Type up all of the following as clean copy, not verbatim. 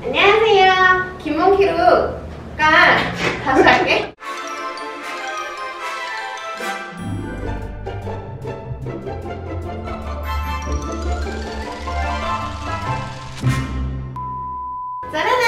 안녕하세요. 김몽키루가 다시 할게. 짜라란!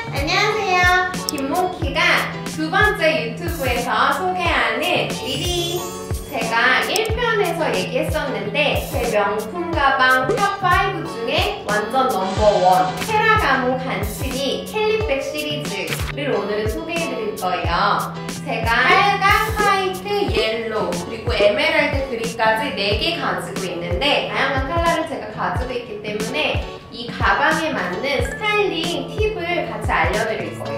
안녕하세요. 김몽키가 두 번째 유튜브에서 소개하는 리리. 제가 1편에서 얘기했었는데 제 명품 가방 탑5 중에 완전 넘버1 페라가모 간츠니 캘리백 시리즈를 오늘은 소개해드릴 거예요. 제가 빨강, 화이트, 옐로우, 그리고 에메랄드 그린까지 4개 가지고 있는데 다양한 컬러를 제가 가지고 있기 때문에 이 가방에 맞는 스타일링 팁을 같이 알려드릴 거예요.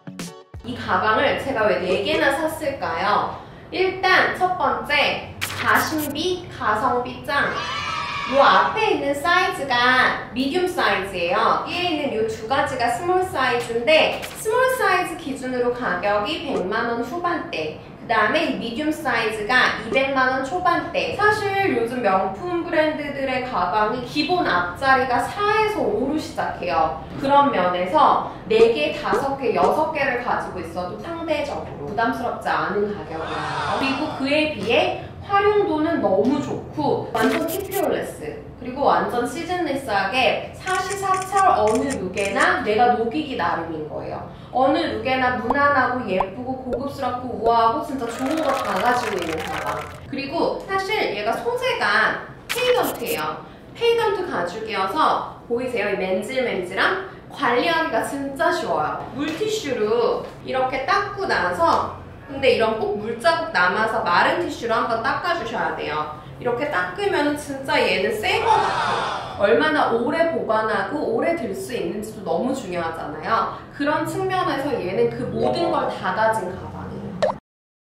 이 가방을 제가 왜 4개나 샀을까요? 일단 첫 번째, 가심비, 가성비 짱. 요 앞에 있는 사이즈가 미디움 사이즈예요. 뒤에 있는 요 두 가지가 스몰 사이즈인데 스몰 사이즈 기준으로 가격이 100만원 후반대, 그 다음에 미디움 사이즈가 200만원 초반대. 사실 요즘 명품 브랜드들의 가방이 기본 앞자리가 4에서 5로 시작해요. 그런 면에서 4개, 5개, 6개를 가지고 있어도 상대적으로 부담스럽지 않은 가격이에요. 그리고 그에 비해 활용도는 너무 좋고 완전 티피올레스, 그리고 완전 시즌리스하게 사시사철 어느 룩에나 내가 녹이기 나름인 거예요. 어느 룩에나 무난하고 예쁘고 고급스럽고 우아하고 진짜 좋은 거 다 가지고 있는 가방. 그리고 사실 얘가 소재가 페이던트예요. 페이던트 가죽이어서 보이세요? 이 맨질맨질함? 관리하기가 진짜 쉬워요. 물티슈로 이렇게 닦고 나서, 근데 이런 꼭 물자국 남아서 마른 티슈로 한번 닦아주셔야 돼요. 이렇게 닦으면 진짜 얘는 새 거 같아요. 얼마나 오래 보관하고 오래 들 수 있는지도 너무 중요하잖아요. 그런 측면에서 얘는 그 모든 걸 다 가진 가방이에요.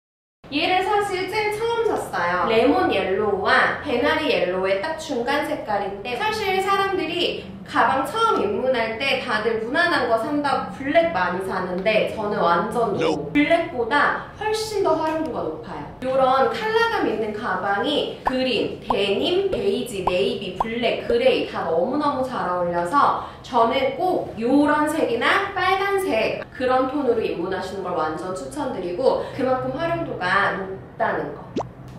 얘를 사실 제일 처음 샀어요. 레몬 옐로우와 베나리 옐로우의 딱 중간 색깔인데, 사실 사람들이 가방 처음 입문할 때 다들 무난한 거 산다고 블랙 많이 사는데 저는 완전 노. 블랙보다 훨씬 더 활용도가 높아요. 이런 컬러감 있는 가방이 그린, 데님, 베이지, 네이비, 블랙, 그레이 다 너무너무 잘 어울려서 저는 꼭 이런 색이나 빨간색 그런 톤으로 입문하시는 걸 완전 추천드리고, 그만큼 활용도가 높다는 거.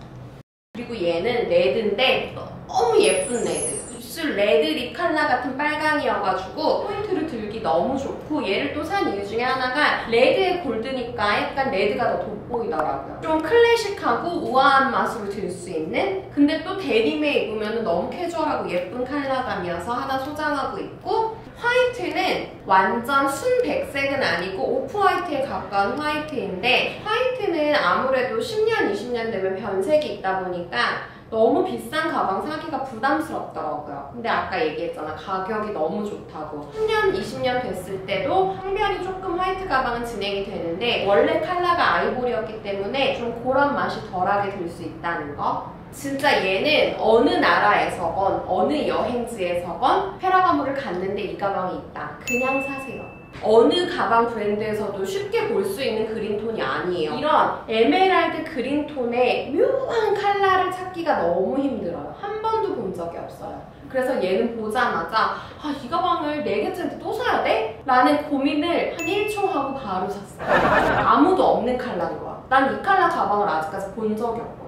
그리고 얘는 레드인데 너무 예쁜 레드. 입술 레드 립 컬러 같은 빨강이어가지고 포인트를 들기 너무 좋고, 얘를 또 산 이유 중에 하나가 레드에 골드니까 약간 레드가 더 돋보이더라고요. 좀 클래식하고 우아한 맛으로 들 수 있는, 근데 또 데님에 입으면 너무 캐주얼하고 예쁜 컬러감이어서 하나 소장하고 있고, 화이트는 완전 순백색은 아니고 오프 화이트에 가까운 화이트인데, 화이트는 아무래도 10년, 20년 되면 변색이 있다 보니까 너무 비싼 가방 사기가 부담스럽더라고요. 근데 아까 얘기했잖아, 가격이 너무 좋다고. 10년, 20년 됐을 때도 항변이 조금 화이트 가방은 진행이 되는데 원래 컬러가 아이보리였기 때문에 좀 그런 맛이 덜하게 들 수 있다는 거. 진짜 얘는 어느 나라에서건 어느 여행지에서건 페라가모를 갔는데 이 가방이 있다, 그냥 사세요. 어느 가방 브랜드에서도 쉽게 볼 수 있는 그린톤이 아니에요. 이런 에메랄드 그린톤의 묘한 컬러를 찾기가 너무 힘들어요. 한 번도 본 적이 없어요. 그래서 얘는 보자마자 이 가방을 4개째인데 또 사야 돼? 라는 고민을 한 1초 하고 바로 샀어요. 아무도 없는 컬러인 거야. 난 이 컬러 가방을 아직까지 본 적이 없거든요.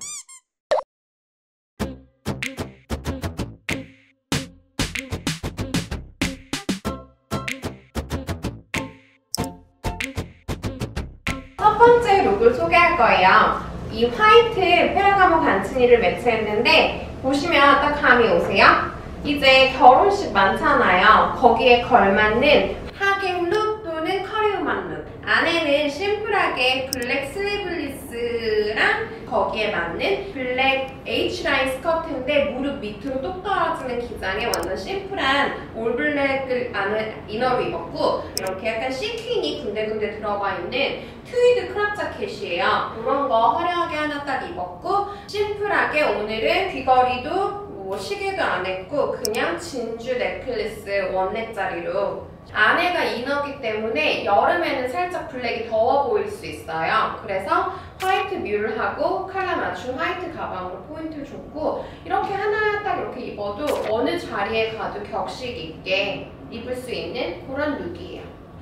첫 번째 룩을 소개할 거예요. 이 화이트 페라가모 간츠니를 매치했는데 보시면 딱 감이 오세요? 이제 결혼식 많잖아요. 거기에 걸맞는 하객 룩 또는 커리어만 룩. 안에는 심플하게 블랙 슬리블리스랑 거기에 맞는 블랙 H라인 스커트인데 무릎 밑으로 똑 떨어지는 기장에 완전 심플한 올블랙을 안에 이너로 입었고, 이렇게 약간 시퀸이 군데군데 들어가 있는 트위드 크롭 자켓이에요. 이런 거 화려하게 하나 딱 입었고, 심플하게 오늘은 귀걸이도 뭐 시계도 안 했고 그냥 진주 넥클리스 원넥짜리로. 안에가 이너기 때문에 여름에는 살짝 블랙이 더워 보일 수 있어요. 그래서 화이트 뮬하고 컬러 맞춘 화이트 가방으로 포인트를 줬고, 이렇게 하나 딱 이렇게 입어도 어느 자리에 가도 격식 있게 입을 수 있는 그런 룩이에요.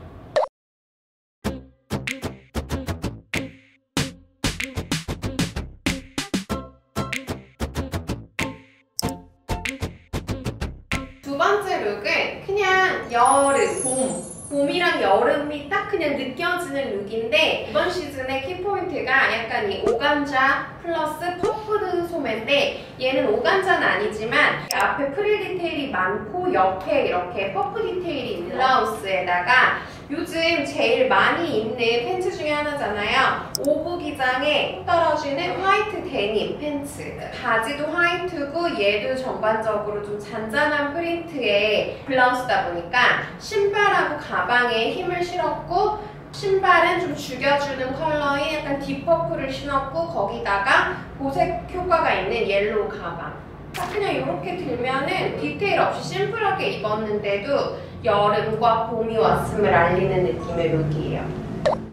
두 번째 룩은 그냥 여름, 봄이랑 여름이 딱 그냥 느껴지는 룩인데 이번 시즌의 키포인트가 약간 이 오간자 플러스 퍼프드 소매인데 얘는 오간자는 아니지만 앞에 프릴 디테일이 많고 옆에 이렇게 퍼프 디테일이 있는 블라우스에다가 요즘 제일 많이 입는 팬츠 중에 하나잖아요. 오브 기장에 떨어지는 화이트 데님 팬츠. 바지도 화이트고 얘도 전반적으로 좀 잔잔한 프린트의 블라우스다 보니까 신발하고 가방에 힘을 실었고 신발은 좀 죽여주는 컬러의 약간 딥퍼플을 신었고 거기다가 보색 효과가 있는 옐로우 가방. 딱 그냥 이렇게 들면은 디테일 없이 심플하게 입었는데도 여름과 봄이 왔음을 알리는 느낌의 룩이에요.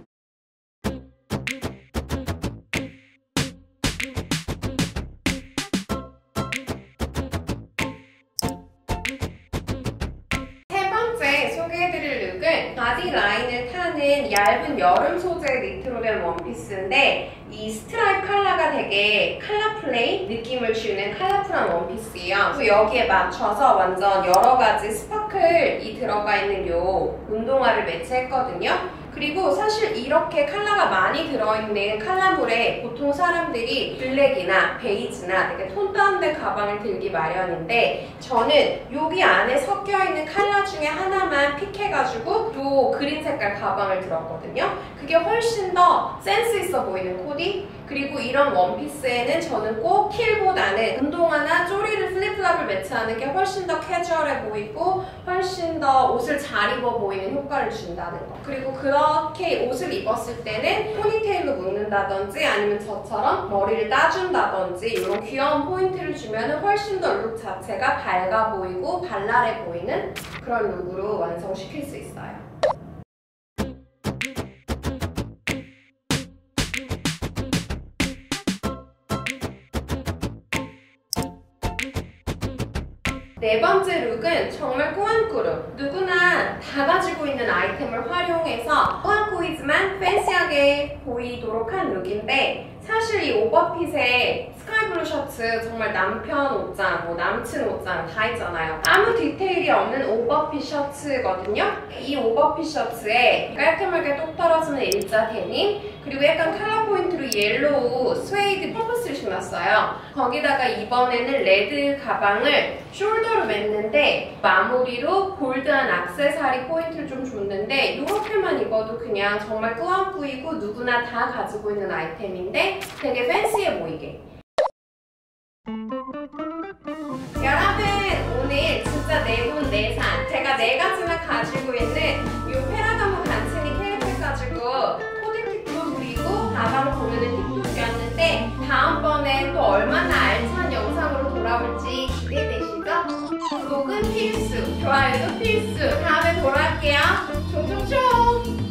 세 번째 소개해드릴 룩은 바디 라인을 타는 얇은 여름 소재 니트로 된 원피스인데 이 스트라이프 컬러가 되게 컬러플레이 느낌을 주는 컬러풀한 원피스예요. 그리고 여기에 맞춰서 완전 여러 가지 스파클이 들어가 있는 요 운동화를 매치했거든요. 그리고 사실 이렇게 컬러가 많이 들어있는 컬러물에 보통 사람들이 블랙이나 베이지나 되게 톤 다운된 가방을 들기 마련인데 저는 여기 안에 섞여있는 컬러 중에 하나만 픽해가지고 요 그린 색깔 가방을 들었거든요. 그게 훨씬 더 센스 있어 보이는 코디? 그리고 이런 원피스에는 저는 꼭 힐보다는 운동화나 쪼리를 플립플랍을 매치하는 게 훨씬 더 캐주얼해 보이고 훨씬 더 옷을 잘 입어 보이는 효과를 준다는 거. 그리고 그렇게 옷을 입었을 때는 포니테일로 묶는다든지 아니면 저처럼 머리를 따준다든지 이런 귀여운 포인트를 주면 훨씬 더 룩 자체가 밝아 보이고 발랄해 보이는 그런 룩으로 완성시킬 수 있어요. 네 번째 룩은 정말 꾸안꾸룩. 누구나 다 가지고 있는 아이템을 활용해서 꾸안꾸이지만 팬시하게 보이도록 한 룩인데 사실 이 오버핏의 스카이블루 셔츠 정말 남편 옷장, 뭐 남친 옷장 다 있잖아요. 아무 디테일이 없는 오버핏 셔츠거든요. 이 오버핏 셔츠에 깔끔하게 똑 떨어지는 일자 데님 그리고 약간 컬러 포인트로 옐로우 스웨이드 펌프스를 신었어요. 거기다가 이번에는 레드 가방을 숄더로 맸는데 마무리로 골드한 액세서리 포인트를 좀 줬는데 이렇게만 입어도 그냥 정말 꾸안꾸이고 누구나 다 가지고 있는 아이템인데 되게 팬시해 보이게. 여러분 오늘 진짜 내돈 내산 제가 4가지나 가지고 있는 이 페라가모 간츠니 캘리팩 가지고 코디팁도 그리고 가방 보면은 팁도 드렸는데 다음번에 또 얼마나 알찬 영상으로 돌아올지 기대되시죠? 구독은 필수, 좋아요도 필수. 다음에 돌아올게요. 총총총!